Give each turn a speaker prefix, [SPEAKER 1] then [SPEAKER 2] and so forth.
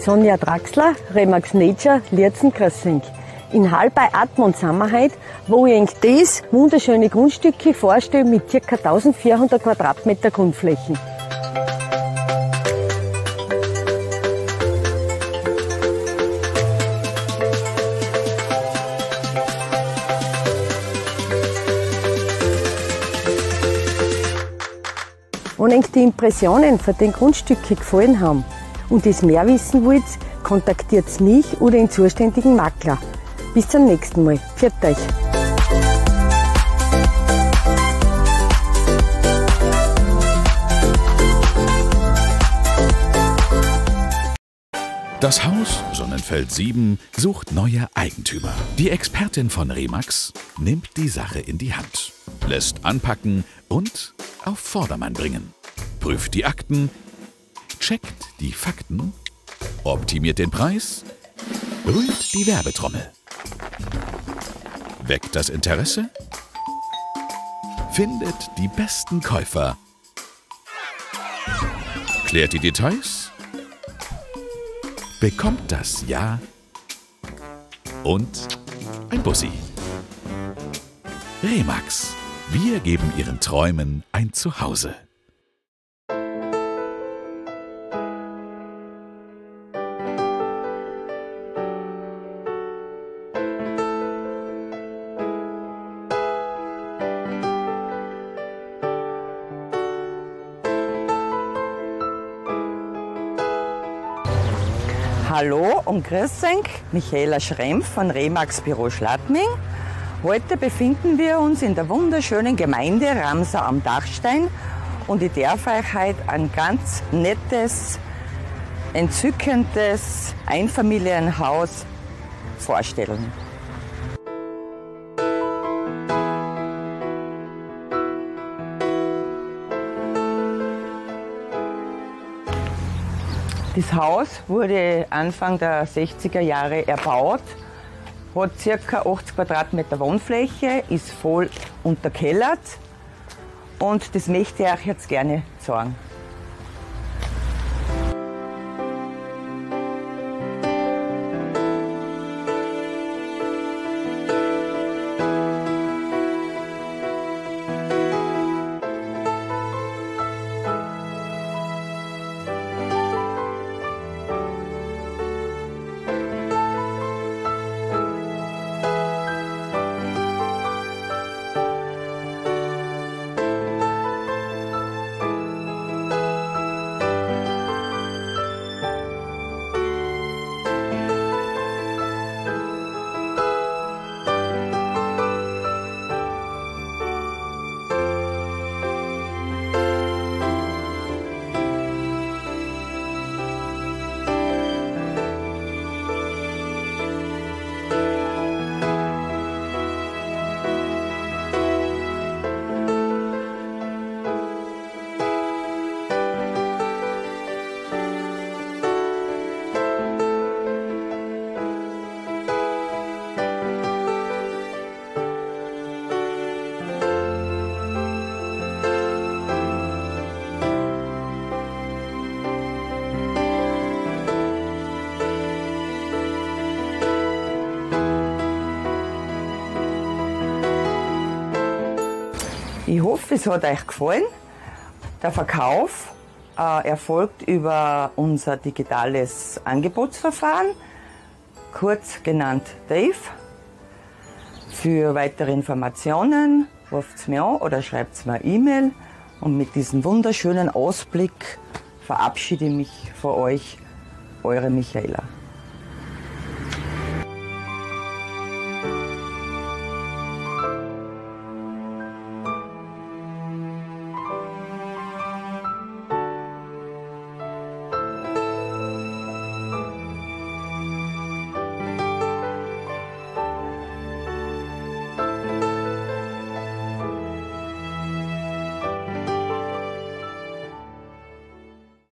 [SPEAKER 1] Sonja Draxler, Remax Nature, Lierzen-Grössing. In Hall bei Admont sind wir heute, wo ich euch das wunderschöne Grundstücke vorstelle mit ca. 1400 Quadratmeter Grundflächen. Wenn euch die Impressionen von den Grundstücken gefallen haben und ihr mehr wissen wollt, kontaktiert mich oder den zuständigen Makler. Bis zum nächsten Mal. Pfiat euch!
[SPEAKER 2] Das Haus Sonnenfeld 7 sucht neue Eigentümer. Die Expertin von Remax nimmt die Sache in die Hand, lässt anpacken und auf Vordermann bringen. Prüft die Akten, checkt die Fakten, optimiert den Preis, rührt die Werbetrommel. Weckt das Interesse, findet die besten Käufer, klärt die Details, bekommt das Ja und ein Bussi. Remax. Wir geben Ihren Träumen ein Zuhause.
[SPEAKER 3] Hallo und grüß euch, Michaela Schrempf von Remax Büro Schladming. Heute befinden wir uns in der wunderschönen Gemeinde Ramsau am Dachstein und ich darf euch heute ein ganz nettes, entzückendes Einfamilienhaus vorstellen. Das Haus wurde Anfang der 60er Jahre erbaut, hat ca. 80 Quadratmeter Wohnfläche, ist voll unterkellert und das möchte ich euch jetzt gerne zeigen. Ich hoffe, es hat euch gefallen. Der Verkauf erfolgt über unser digitales Angebotsverfahren, kurz genannt Dave. Für weitere Informationen ruft mir an oder schreibt mir eine E-Mail. Und mit diesem wunderschönen Ausblick verabschiede ich mich von euch, eure Michaela.